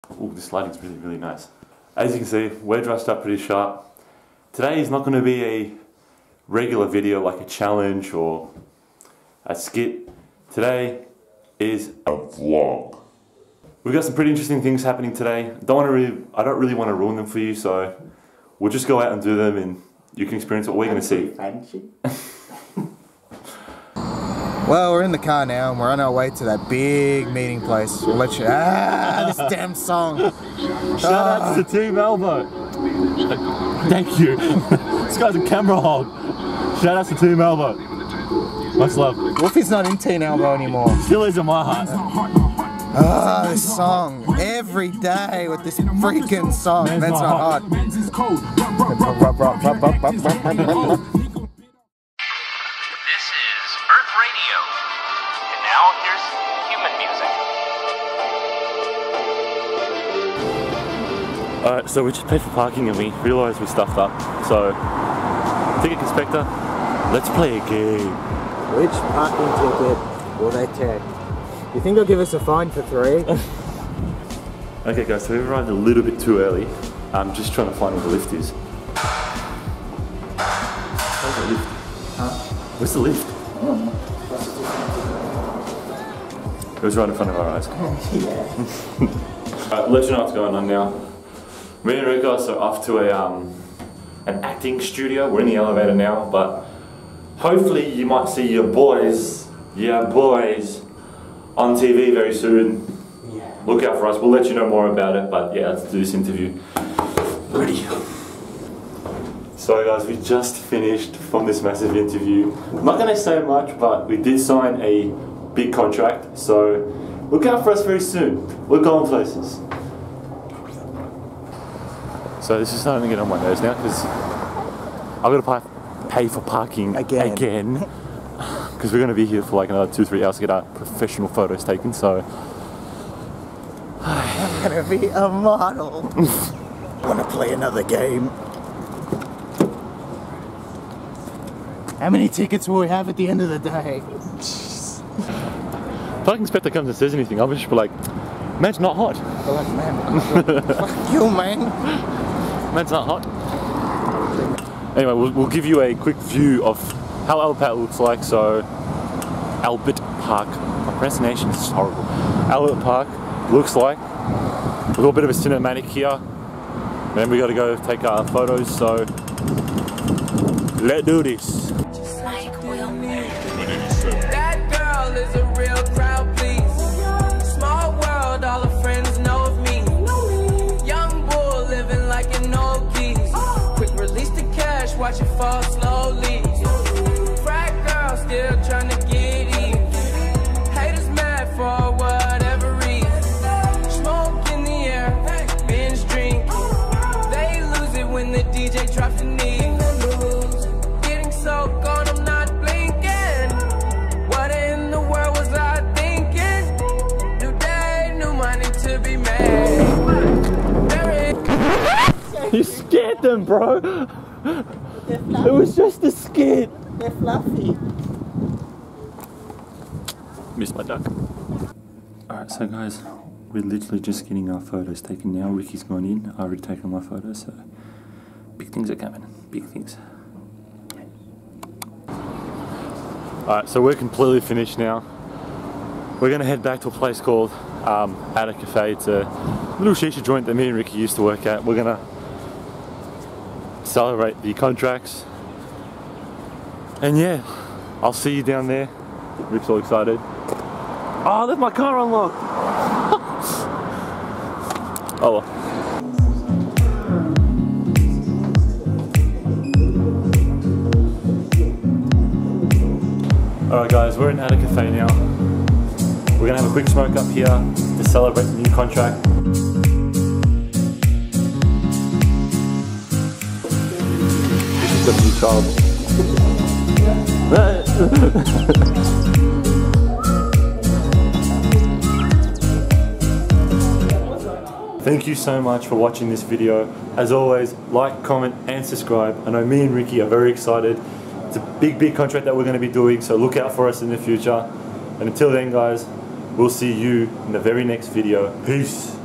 Ooh, this lighting's really, really nice. As you can see, we're dressed up pretty sharp. Today is not going to be a regular video like a challenge or a skit. Today is a vlog. We've got some pretty interesting things happening today. I don't really want to ruin them for you, so we'll just go out and do them and you can experience what we're going to see. Fancy. Well, we're in the car now and we're on our way to that big meeting place. We'll let you... this damn song. Shout out to Team Elbow. Thank you. This guy's a camera hog. Shout out to Team Elbow. Much love. Wolfie's not in Team Elbow anymore. Still is in my heart. This song. Every day with this freaking song. Men's not hot. Alright, so we just paid for parking and we realised we stuffed up. So, ticket inspector, let's play a game. Which parking ticket will they take? You think they'll give us a fine for 3? Okay guys, so we've arrived a little bit too early. I'm just trying to find where the lift is. Where's the lift? Huh? Where's the lift? It was right in front of our eyes. Yeah. Alright, let you know what's going on now. Me and Rico are off to an acting studio. We're in the elevator now, but hopefully you might see your boys, on TV very soon. Yeah. Look out for us. We'll let you know more about it, but yeah, let's do this interview. Ready. So guys, we just finished from this massive interview. I'm not going to say much, but we did sign a big contract, so look out for us very soon. We're going places. So this is starting to get on my nerves now because I've got to pay for parking again. Because we're going to be here for like another 2-3 hours to get our professional photos taken, so... I'm going to be a model. Want to play another game? How many tickets will we have at the end of the day? Parking inspector comes and says anything, I'll just be like, man's not hot. They're like, man, fuck you, man. Man's not hot. Anyway, we'll give you a quick view of how Albert Park looks like. So, Albert Park, my pronunciation is horrible. Albert Park looks like. We've got a bit of a cinematic here. Then we got to go take our photos, so let's do this. Just like that girl is a real crowd, please. Small world, all her friends know of me. Young bull living like an old geese. Quick release the cash, watch it fall slowly. Frat girl still trying to get even. Haters mad for whatever reason. Smoke in the air, binge drink. They lose it when the DJ drops the knee. Getting so gone, I'm not blinking. What in the world was I thinking? New day, new money to be made. You scared them, bro. It was just a skit. They're fluffy. Missed my duck. Alright, so guys, we're literally just getting our photos taken now. Ricky's gone in. I already taken my photos, so big things are coming. Big things. Alright, so we're completely finished now. We're going to head back to a place called Ada Cafe. It's a little shisha joint that me and Ricky used to work at. We're going to celebrate the contracts. And yeah, I'll see you down there. Rick's all excited. Oh, I left my car unlocked! Oh well. Alright guys, we're in Ada Cafe now. We're gonna have a quick smoke up here to celebrate the new contract. This is gonna be terrible. Thank you so much for watching this video. As always, like, comment and subscribe. I know me and Ricky are very excited. It's a big contract that we're going to be doing, so look out for us in the future. And until then guys, we'll see you in the very next video. Peace.